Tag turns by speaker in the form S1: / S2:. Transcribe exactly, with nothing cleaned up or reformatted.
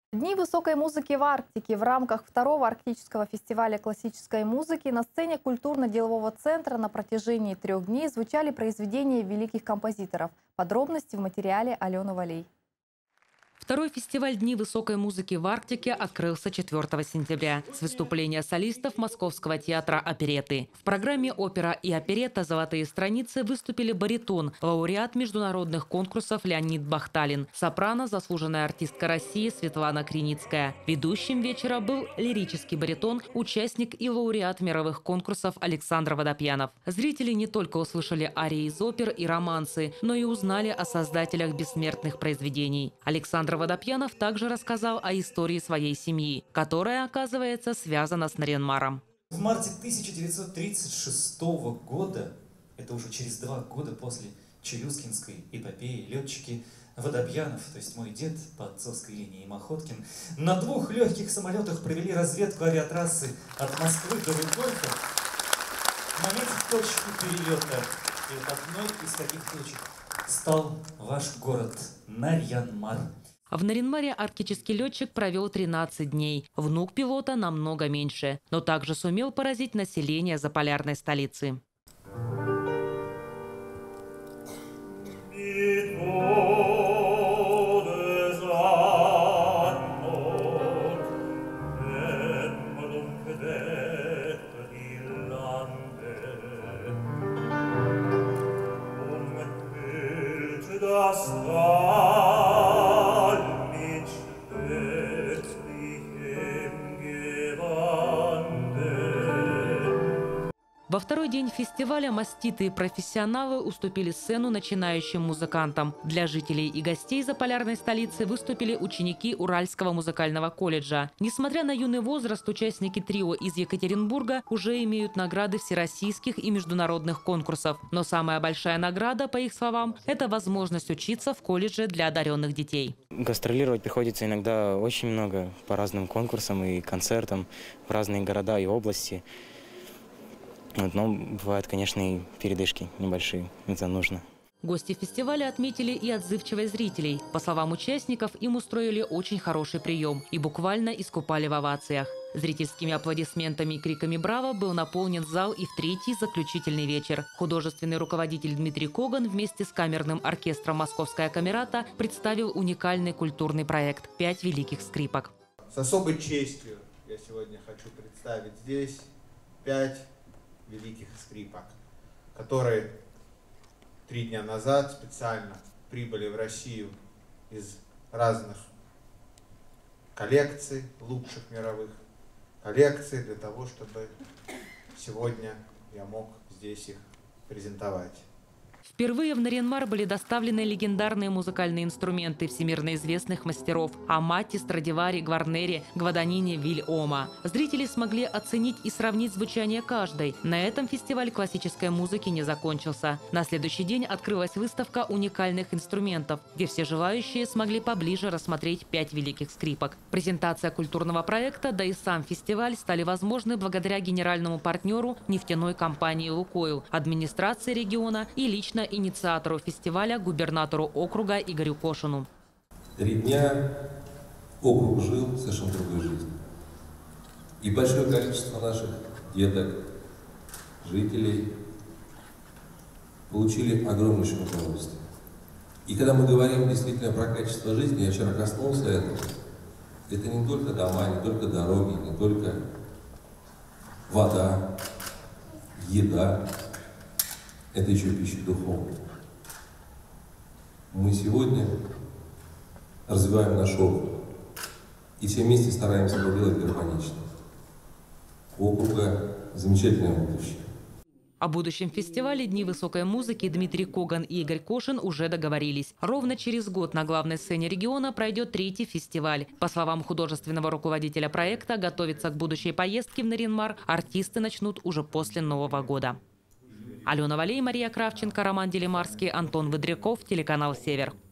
S1: Дни высокой музыки в Арктике в рамках второго арктического фестиваля классической музыки на сцене культурно-делового центра на протяжении трех дней звучали произведения великих композиторов. Подробности в материале Алены Валей.
S2: Второй фестиваль «Дни высокой музыки в Арктике» открылся четвёртого сентября с выступления солистов Московского театра оперетты. В программе «Опера и оперетта. Золотые страницы» выступили баритон, лауреат международных конкурсов Леонид Бахталин, сопрано, заслуженная артистка России Светлана Криницкая. Ведущим вечера был лирический баритон, участник и лауреат мировых конкурсов Александр Водопьянов. Зрители не только услышали арии из опер и романсы, но и узнали о создателях бессмертных произведений. Александр Водопьянов также рассказал о истории своей семьи, которая, оказывается, связана с Нарьян-Маром.
S3: В марте тысяча девятьсот тридцать шестого года, это уже через два года после Челюскинской эпопеи, летчики Водопьянов, то есть мой дед по отцовской линии Махоткин, на двух легких самолетах провели разведку авиатрассы от Москвы до Вильгольфа. Наметив точку перелета, и вот одной из таких точек стал ваш город Нарьян-Мар.
S2: В Нарьян-Маре арктический летчик провел тринадцать дней. Внук пилота намного меньше, но также сумел поразить население заполярной столицы. Во второй день фестиваля маститые профессионалы уступили сцену начинающим музыкантам. Для жителей и гостей заполярной столицы выступили ученики Уральского музыкального колледжа. Несмотря на юный возраст, участники трио из Екатеринбурга уже имеют награды всероссийских и международных конкурсов. Но самая большая награда, по их словам, это возможность учиться в колледже для одаренных детей.
S4: Гастролировать приходится иногда очень много по разным конкурсам и концертам в разные города и области. Вот, но бывают, конечно, и передышки небольшие, это нужно.
S2: Гости фестиваля отметили и отзывчивость зрителей. По словам участников, им устроили очень хороший прием и буквально искупали в овациях. Зрительскими аплодисментами и криками «Браво!» был наполнен зал и в третий заключительный вечер. Художественный руководитель Дмитрий Коган вместе с камерным оркестром «Московская камерата» представил уникальный культурный проект «Пять великих скрипок».
S5: С особой честью я сегодня хочу представить здесь пять великих скрипок, которые три дня назад специально прибыли в Россию из разных коллекций, лучших мировых коллекций, для того, чтобы сегодня я мог здесь их презентовать.
S2: Впервые в Нарьян-Мар были доставлены легендарные музыкальные инструменты всемирно известных мастеров Амати, Страдивари, Гварнери, Гваданини, Виль-Ома. Зрители смогли оценить и сравнить звучание каждой. На этом фестиваль классической музыки не закончился. На следующий день открылась выставка уникальных инструментов, где все желающие смогли поближе рассмотреть пять великих скрипок. Презентация культурного проекта, да и сам фестиваль стали возможны благодаря генеральному партнеру нефтяной компании «Лукойл», администрации региона и лично инициатору фестиваля, губернатору округа Игорю Кошину.
S6: Три дня округ жил совершенно другой жизнью. И большое количество наших деток, жителей получили огромнейшее удовольствие. И когда мы говорим действительно про качество жизни, я вчера коснулся этого, это не только дома, не только дороги, не только вода, еда. Это еще пища духовная. Мы сегодня развиваем наш округ. И все вместе стараемся это делать гармонично. У округа замечательное будущее.
S2: О будущем фестивале «Дни высокой музыки» Дмитрий Коган и Игорь Кошин уже договорились. Ровно через год на главной сцене региона пройдет третий фестиваль. По словам художественного руководителя проекта, готовиться к будущей поездке в Нарьян-Мар артисты начнут уже после Нового года. Алена Валей, Мария Кравченко, Роман Делимарский, Антон Выдряков, телеканал «Север».